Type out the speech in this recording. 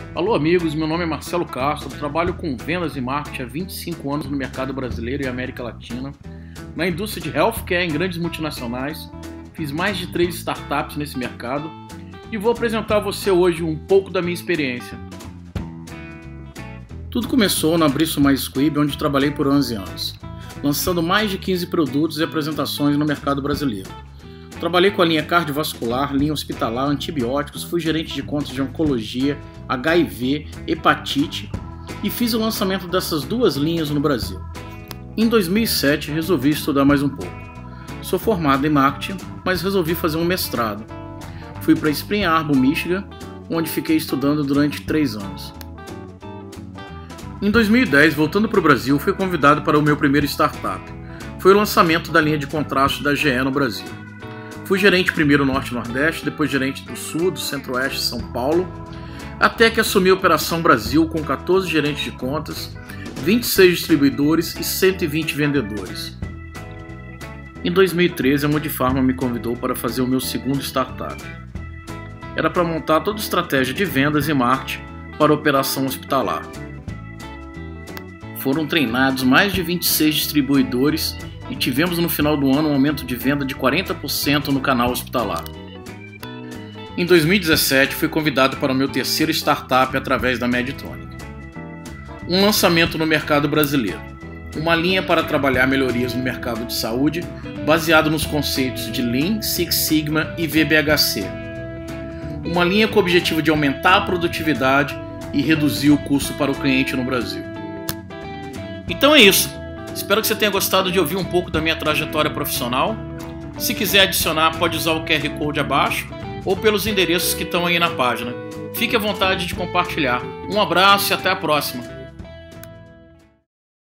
Alô amigos, meu nome é Marcelo Castro, trabalho com vendas e marketing há 25 anos no mercado brasileiro e América Latina, na indústria de healthcare em grandes multinacionais, fiz mais de 3 startups nesse mercado e vou apresentar a você hoje um pouco da minha experiência. Tudo começou na Bristol Myers Squibb, onde trabalhei por 11 anos, lançando mais de 15 produtos e apresentações no mercado brasileiro. Trabalhei com a linha cardiovascular, linha hospitalar, antibióticos, fui gerente de contas de oncologia, HIV, hepatite e fiz o lançamento dessas 2 linhas no Brasil. Em 2007 resolvi estudar mais um pouco. Sou formado em marketing, mas resolvi fazer um mestrado. Fui para Spring Arbor, Michigan, onde fiquei estudando durante 3 anos. Em 2010, voltando para o Brasil, fui convidado para o meu primeiro startup. Foi o lançamento da linha de contrastes da GE no Brasil. Fui gerente primeiro Norte e Nordeste, depois gerente do Sul, do Centro-Oeste e São Paulo, até que assumi a Operação Brasil com 14 gerentes de contas, 26 distribuidores e 120 vendedores. Em 2013, a Modifarma me convidou para fazer o meu segundo startup. Era para montar toda a estratégia de vendas e marketing para a operação hospitalar. Foram treinados mais de 26 distribuidores e tivemos no final do ano um aumento de venda de 40% no canal hospitalar. Em 2017, fui convidado para o meu terceiro startup através da Medtronic. Um lançamento no mercado brasileiro. Uma linha para trabalhar melhorias no mercado de saúde, baseado nos conceitos de Lean, Six Sigma e VBHC. Uma linha com o objetivo de aumentar a produtividade e reduzir o custo para o cliente no Brasil. Então é isso. Espero que você tenha gostado de ouvir um pouco da minha trajetória profissional. Se quiser adicionar, pode usar o QR Code abaixo ou pelos endereços que estão aí na página. Fique à vontade de compartilhar. Um abraço e até a próxima!